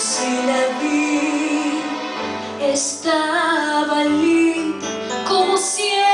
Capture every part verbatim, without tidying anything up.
Si la vi, estaba linda como siempre.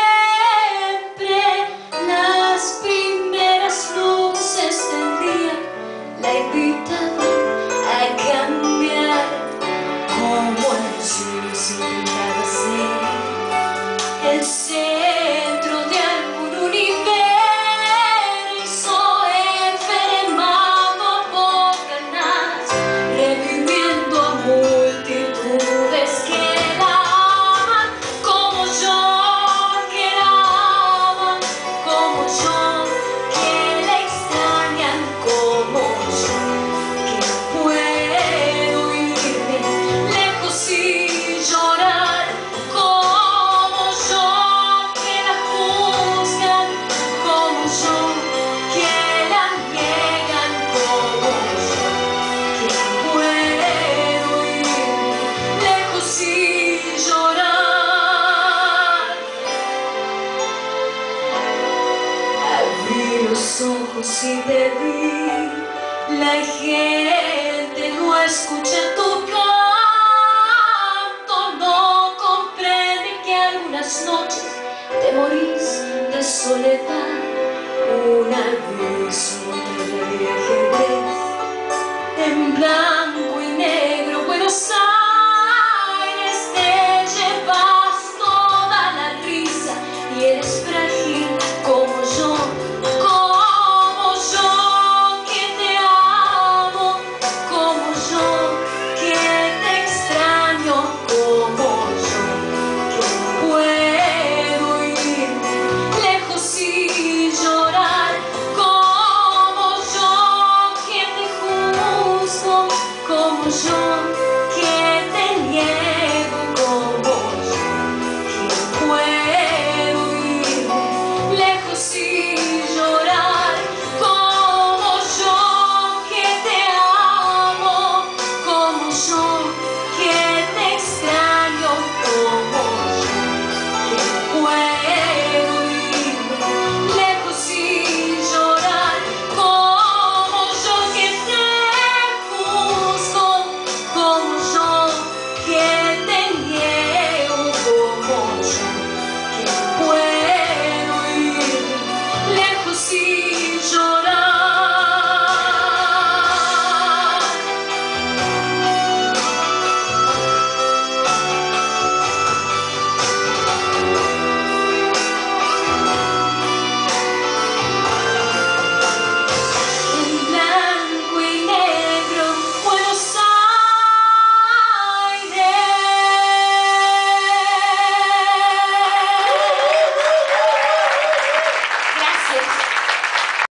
Las primeras luces del día la invitaban a cambiar. Como el cielo se intentaba ser el centro de algún universo, enfermado por ganas, reviviendo a multitudes que la aman como yo, que la aman como yo, que la extrañan como yo, que no puedo irme lejos y llorar como yo, que la juzgan como yo, que la niegan como yo, que no puedo irme lejos y llorar. Abrí los ojos y te vi, la gente no escucha tu canto, no comprende que algunas noches te morís de soledad. Un abismo de ajedrez en blanco y negro, Buenos Aires, te llevas toda la risa y eres frágil como yo, como yo, que te amo, como yo, que te extraño, como yo, que no puedo irme lejos y llorar como yo, que te juzgo como yo.